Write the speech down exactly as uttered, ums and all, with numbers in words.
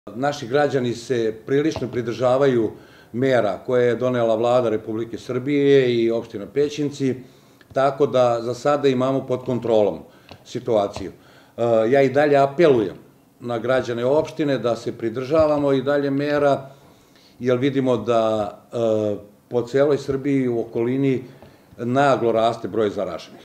Naši građani se prilično pridržavaju mera koje je donela Vlada Republike Srbije i opština Pećinci, tako da za sada imamo pod kontrolom situaciju. Ja i dalje apelujem na građane opštine da se pridržavamo i dalje mera, jer vidimo da po celoj Srbiji u okolini naglo raste broj zaraženih.